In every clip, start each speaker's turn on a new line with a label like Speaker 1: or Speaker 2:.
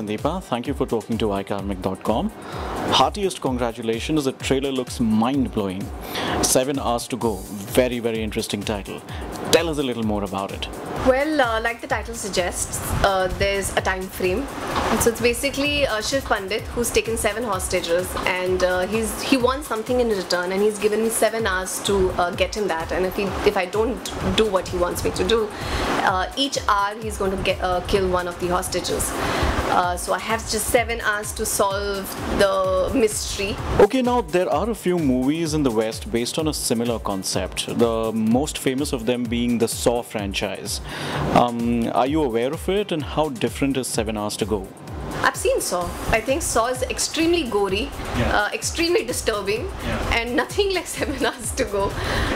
Speaker 1: Sandeepa. Thank you for talking to ikarmic.com. Heartiest congratulations. The trailer looks mind-blowing. 7 hours to go. Very, very interesting title. Tell us a little more about it.
Speaker 2: Well, like the title suggests, there's a time frame. So it's basically Shiv Pandit who's taken 7 hostages, and he wants something in return, and he's given me 7 hours to get him that. And if I don't do what he wants me to do, each hour he's going to kill one of the hostages. So I have just 7 hours to solve the mystery.
Speaker 1: Okay, now there are a few movies in the West based on a similar concept. The most famous of them being the Saw franchise. Are you aware of it, and how different is 7 hours to go?
Speaker 2: I've seen Saw. I think Saw is extremely gory, extremely disturbing, and nothing like 7 hours to go.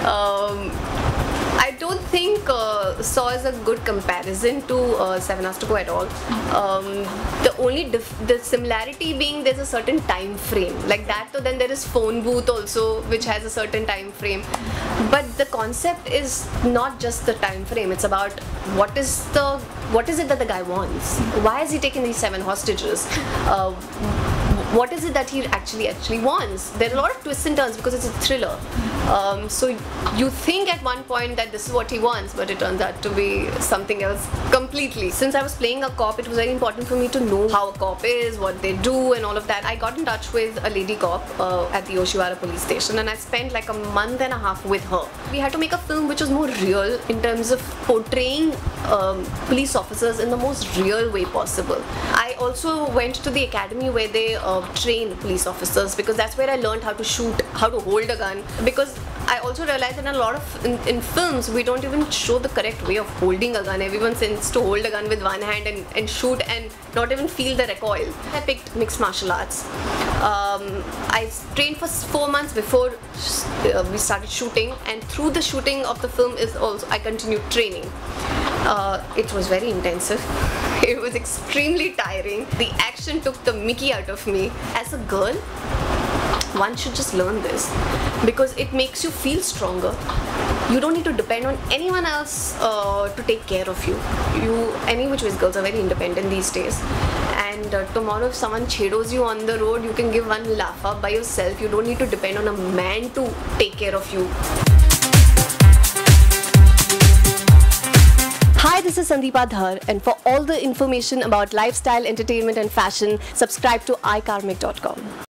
Speaker 2: I don't think Saw is a good comparison to 7 hours to go at all. The similarity being there's a certain time frame like that. So then there is Phone Booth also, which has a certain time frame. But the concept is not just the time frame. It's about what is it that the guy wants? Why is he taking these 7 hostages? What is it that he actually wants? There are a lot of twists and turns because it's a thriller. So you think at one point that this is what he wants, but it turns out to be something else completely. Since I was playing a cop, it was very important for me to know how a cop is, what they do, and all of that. I got in touch with a lady cop at the Oshiwara police station, and I spent like a month and a half with her. We had to make a film which was more real in terms of portraying police officers in the most real way possible. I also went to the academy where they train police officers, because that's where I learned how to shoot, how to hold a gun. Because I also realized that in a lot of in films we don't even show the correct way of holding a gun. Everyone tends to hold a gun with one hand and shoot and not even feel the recoil. I picked mixed martial arts. I trained for 4 months before we started shooting, and through the shooting of the film is also I continued training. It was very intensive. It was extremely tiring. The action took the mickey out of me. As a girl, one should just learn this because it makes you feel stronger. You don't need to depend on anyone else to take care of you. Any which ways, girls are very independent these days. And tomorrow if someone chedos you on the road, you can give one laugh up by yourself. You don't need to depend on a man to take care of you. Hi, this is Sandeepa Dhar, and for all the information about lifestyle, entertainment and fashion, subscribe to ikarmic.com.